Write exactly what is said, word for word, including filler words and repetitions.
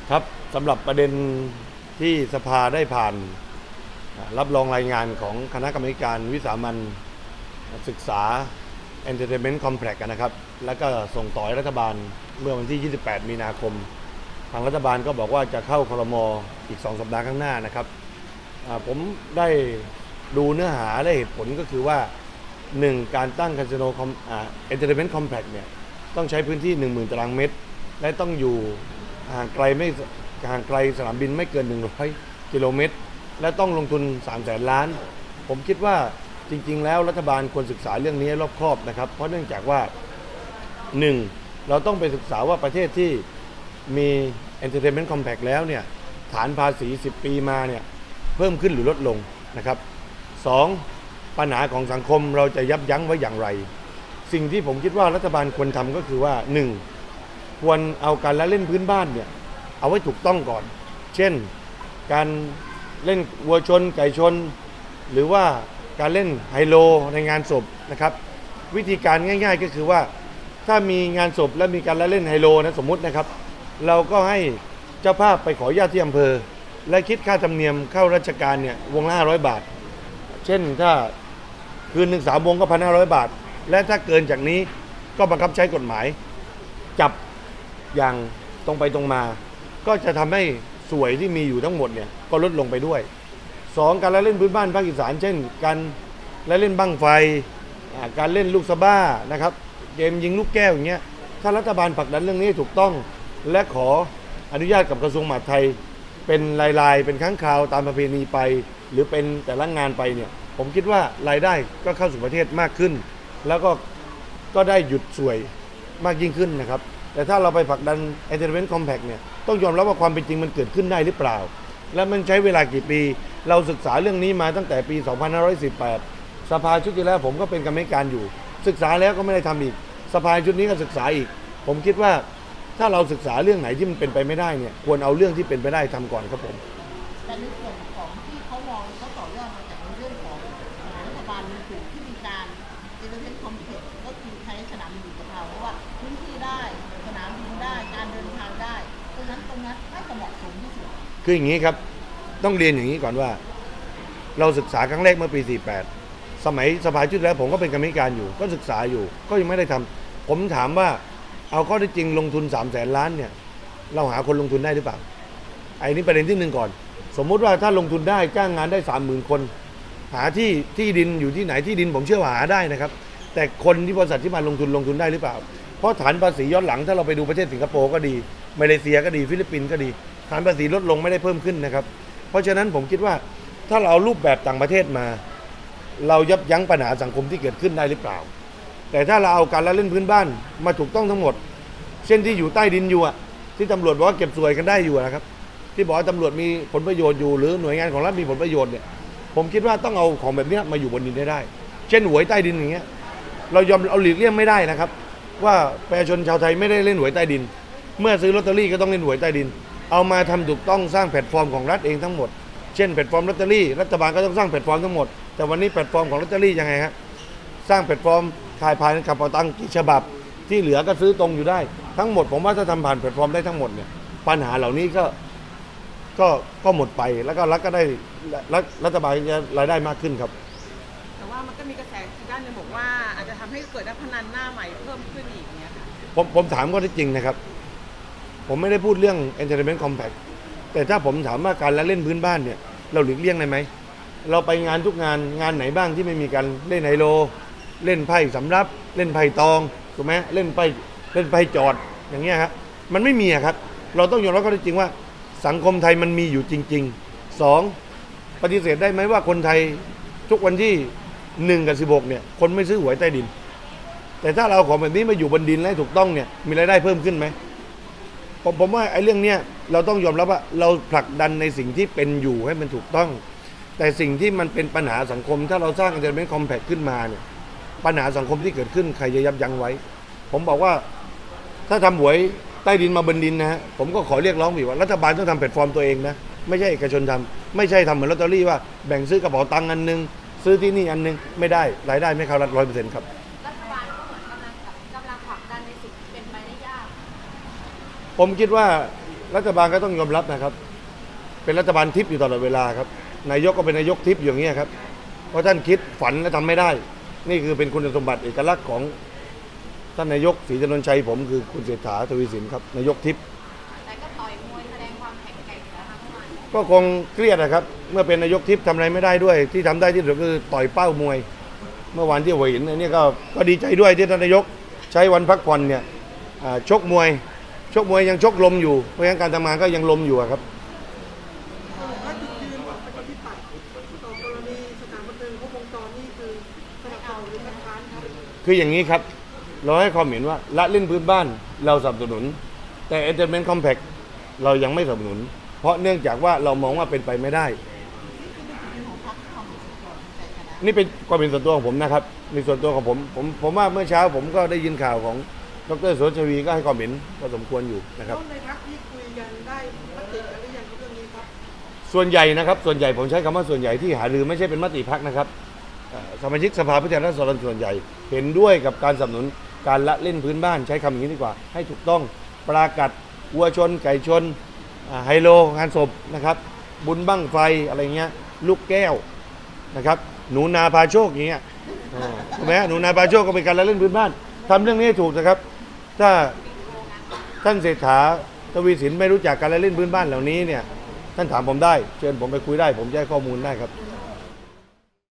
ครับสำหรับประเด็นที่สภาได้ผ่านรับรองรายงานของคณะกรรมการวิสามัญศึกษา Entertainment Complex กันนะครับแล้วก็ส่งต่อให้รัฐบาลเมื่อวันที่ ยี่สิบแปด มีนาคมทางรัฐบาลก็บอกว่าจะเข้าครม.อีกสองสัปดาห์ข้างหน้านะครับผมได้ดูเนื้อหาและเหตุผลก็คือว่าหนึ่งการตั้งคาสิโนเอนเตอร์เทนเมนต์คอมเพล็กซ์เนี่ยต้องใช้พื้นที่ หนึ่งหมื่น ตารางเมตรและต้องอยู่ห่างไกลไม่ห่างไกลสนามบินไม่เกินหนึ่งร้อยกิโลเมตรและต้องลงทุนสามแสนล้านผมคิดว่าจริงๆแล้วรัฐบาลควรศึกษาเรื่องนี้รอบคอบนะครับเพราะเนื่องจากว่าหนึ่งเราต้องไปศึกษาว่าประเทศที่มี Entertainment Complex แล้วเนี่ยฐานภาษีสิบปีมาเนี่ยเพิ่มขึ้นหรือลดลงนะครับสองปัญหาของสังคมเราจะยับยั้งไว้อย่างไรสิ่งที่ผมคิดว่ารัฐบาลควรทำก็คือว่าหนึ่งควรเอาการละเล่นพื้นบ้านเนี่ยเอาไว้ถูกต้องก่อนเช่นการเล่นวัวชนไก่ชนหรือว่าการเล่นไฮโลในงานศพนะครับวิธีการง่ายๆก็คือว่าถ้ามีงานศพและมีการละเล่นไฮโลนะสมมุตินะครับเราก็ให้เจ้าภาพไปขออนุญาตที่อำเภอและคิดค่าธรรมเนียมเข้าราชการเนี่ยวงละห้าร้อยบาทเช่นถ้าคืนหนึ่งสามวงก็พันห้าร้อยบาทและถ้าเกินจากนี้ก็บังคับใช้กฎหมายจับอย่างตรงไปตรงมาก็จะทำให้สวยที่มีอยู่ทั้งหมดเนี่ยก็ลดลงไปด้วยสองการละเล่นพื้นบ้านภาคอีสานเช่นการละเล่นบั้งไฟการเล่นลูกสะบ้านะครับเกมยิงลูกแก้วอย่างเงี้ยถ้ารัฐบาลผลักดันเรื่องนี้ถูกต้องและขออนุญาตกับกระทรวงมหาดไทยเป็นรายๆเป็นครั้งคราวตามประเพณีไปหรือเป็นแต่ละงานไปเนี่ยผมคิดว่ารายได้ก็เข้าสู่ประเทศมากขึ้นแล้วก็ก็ได้หยุดสวยมากยิ่งขึ้นนะครับแต่ถ้าเราไปผลักดัน Entertainment Complex เนี่ยต้องยอมรับว่าความเป็นจริงมันเกิดขึ้นได้หรือเปล่าและมันใช้เวลากี่ปีเราศึกษาเรื่องนี้มาตั้งแต่ปี สองพันห้าร้อยสิบแปด สภาชุดที่แล้วผมก็เป็นกรรมการอยู่ศึกษาแล้วก็ไม่ได้ทำอีกสภาชุดนี้ก็ศึกษาอีกผมคิดว่าถ้าเราศึกษาเรื่องไหนที่มันเป็นไปไม่ได้เนี่ยควรเอาเรื่องที่เป็นไปได้ทำก่อนครับผมแต่ในส่วนของที่เขามองเขาต่อยอดมาจากในเรื่องของรัฐบาลมีถูกที่มีการเอเวอเรสต์คอมเพล็กซ์ก็คือใช้สนามบินอุตภาวเพราะว่าพื้นที่ได้สนามบินได้การเดินทางได้เพราะฉะนั้นตรงนั้นน่าจะเหมาะสมที่สุดคืออย่างนี้ครับต้องเรียนอย่างนี้ก่อนว่าเราศึกษาครั้งแรกเมื่อปีสี่สิบแปดสมัยสภาชุดแล้วผมก็เป็นกรรมการอยู่ก็ศึกษาอยู่ก็ยังไม่ได้ทำผมถามว่าเอาข้อที่จริงลงทุนสามแสนล้านเนี่ยเราหาคนลงทุนได้หรือเปล่าไอ้นี่ประเด็นที่หนึ่งก่อนสมมุติว่าถ้าลงทุนได้จ้างงานได้สามหมื่นคนหาที่ที่ดินอยู่ที่ไหนที่ดินผมเชื่อว่าหาได้นะครับแต่คนที่บริษัทที่มาลงทุนลงทุนได้หรือเปล่าเพราะฐานภาษีย้อนหลังถ้าเราไปดูประเทศสิงคโปร์ก็ดีมาเลเซียก็ดีฟิลิปปินส์ก็ดีฐานภาษีลดลงไม่ได้เพิ่มขึ้นนะครับเพราะฉะนั้นผมคิดว่าถ้าเราเอารูปแบบต่างประเทศมาเรายับยั้งปัญหาสังคมที่เกิดขึ้นได้หรือเปล่าแต่ถ้าเราเอาการละเล่นพื้นบ้านมาถูกต้องทั้งหมดเช่นที่อยู่ใต้ดินอยู่อะที่ตำรวจบอกว่าเก็บสวยกันได้อยู่นะครับที่บอกว่าตำรวจมีผลประโยชน์อยู่หรือหน่วยงานของรัฐมีผลประโยชน์เนี่ยผมคิดว่าต้องเอาของแบบนี้มาอยู่บนดินได้เช่นหวยใต้ดินอย่างเงี้ยเรายอมเอาหลีกเลี่ยงไม่ได้นะครับว่าประชาชนชาวไทยไม่ได้เล่นหวยใต้ดินเมื่อซื้อลอตเตอรี่ก็ต้องเล่นหวยใต้ดินเอามาทำถูกต้องสร้างแพลตฟอร์มของรัฐเองทั้งหมดเช่นแพลตฟอร์มลอตเตอรี่รัฐบาลก็ต้องสร้างแพลตฟอร์มทั้งหมดแต่วันนี้แพลตฟอร์มของลอตเตอรี่ยังไงครับสร้างแพลตฟอร์มขายผ่านกระเป๋าตังค์กี่ฉบับที่เหลือก็ซื้อตรงอยู่ได้ทั้งหมดผมว่าถ้าทำผ่านแพลตฟอร์มได้ทั้งหมดเนี่ยปัญหาเหล่านี้ก็ก็ก็หมดไปแล้วก็รัฐก็ได้รัฐบาลจะรายได้มากขึ้นครับแต่ว่ามันก็มีกระแสด้านนึงบอกว่าอาจจะทำให้เกิดนักพนันหน้าใหม่เพิ่มขึ้นอีกเนี่ยค่ะผมผมถามก็ที่จริงนะครับผมไม่ได้พูดเรื่อง Entertainment Complex แต่ถ้าผมถามว่าการละเล่นพื้นบ้านเนี่ยเราหลีกเลี่ยงได้ไหมเราไปงานทุกงานงานไหนบ้างที่ไม่มีการเล่นไฮโลเล่นไพ่สำรับเล่นไพ่ตองถูกไหมเล่นไพ่เล่นไพ่จอดอย่างเงี้ยครับมันไม่มีครับเราต้องยอมรับข้อเท็จจริงว่าสังคมไทยมันมีอยู่จริงๆสองปฏิเสธได้ไหมว่าคนไทยทุกวันที่หนึ่งกับสิบหกเนี่ยคนไม่ซื้อหวยใต้ดินแต่ถ้าเราของแบบนี้มาอยู่บนดินและถูกต้องเนี่ยมีรายได้เพิ่มขึ้นไหมผมผมว่าไอ้เรื่องเนี้ยเราต้องยอมรับว่าเราผลักดันในสิ่งที่เป็นอยู่ให้มันถูกต้องแต่สิ่งที่มันเป็นปัญหาสังคมถ้าเราสร้าง Entertainment Complex ขึ้นมาเนี่ยปัญหาสังคมที่เกิดขึ้นใครจะยับยั้งไว้ผมบอกว่าถ้าทำหวยใต้ดินมาบนดินนะฮะผมก็ขอเรียกร้องอีกว่ารัฐบาลต้องทำแพลตฟอร์มตัวเองนะไม่ใช่เอกชนทำไม่ใช่ทำเหมือนลอตเตอรี่ว่าแบ่งซื้อกระเป๋าตังค์อันนึงซื้อที่นี่อันนึงไม่ได้รายได้ไม่เข้ารัฐร้อยเปอร์เซ็นต์ครับรัฐบาลก็เหมือนกำลังกำลังผลักดันในสิ่งที่เป็นไปได้ยากผมคิดว่ารัฐบาลก็ต้องยอมรับนะครับ เป็นรัฐบาลทิพย์อยู่ตลอดเวลาครับนายกก็เป็นนายกทิพย์อย่างนี้ครับเพราะท่านคิดฝันและทำไม่ได้นี่คือเป็นคุณสมบัติเอกลักษณ์ของท่านนายกศรีถนนชัยผมคือคุณเศรษฐาทวีสินครับนายกทิพย์แต่ก็ต่อยมวยแสดงความแข็งแกร่งนะคะเมื่อวานก็คงเครียดนะครับเมื่อเป็นนายกทิพย์ทำอะไรไม่ได้ด้วยที่ทำได้ที่สุดคือต่อยเป้ามวย เมื่อวานที่หัวหินอันนี้ก็ก็ดีใจด้วยที่ท่านนายกใช้วันพักผ่อนเนี่ยชกมวยชกมวยยังชกลมอยู่เพราะฉะนั้นการทำงานก็ยังลมอยู่ครับและจุดยืนของประชาธิปัตย์ต่อกรณีสถานบันเทิงครบวงจรนี่คือสนับสนุนหรือคัดค้านครับคืออย่างนี้ครับเราให้ความเห็นว่าละเล่นพื้นบ้านเราสนับสนุนแต่ Entertainment Complex เรายังไม่สนับสนุน เพราะเนื่องจากว่าเรามองว่าเป็นไปไม่ได้ นี่เป็นความเป็นส่วนตัวของผมนะครับในส่วนตัวของผมผมผมว่าเมื่อเช้าผมก็ได้ยินข่าวของดรโสชวีก็ให้ความเห็นพอสมควรอยู่นะครับแล้วในพรรคที่คุยกันได้มติกันหรือยังกับเรื่องนี้ครับส่วนใหญ่นะครับส่วนใหญ่ผมใช้คำว่าส่วนใหญ่ที่หารือไม่ใช่เป็นมติพรรคนะครับเอ่อสมาชิกสภาผู้แทนราษฎรส่วนใหญ่เห็นด้วยกับการสนับสนุนการละเล่นพื้นบ้านใช้คำอย่างนี้ดีกว่า ให้ถูกต้องปลากัดวัวชนไก่ชนอ่าไฮโลงานศพนะครับบุญบั้งไฟอะไรเงี้ยลูกแก้วนะครับหนูนาพาโชคอย่างเงี้ยอ่าใช่ไหมหนูนาพาโชคก็เป็นการละเล่นพื้นบ้านทำเรื่องนี้ให้ถูกนะครับถ้าท่านเศรษฐาทวีสินไม่รู้จักการละเล่นพื้นบ้านเหล่านี้เนี่ยท่านถามผมได้เชิญผมไปคุยได้ผมจะให้ข้อมูลได้ครับ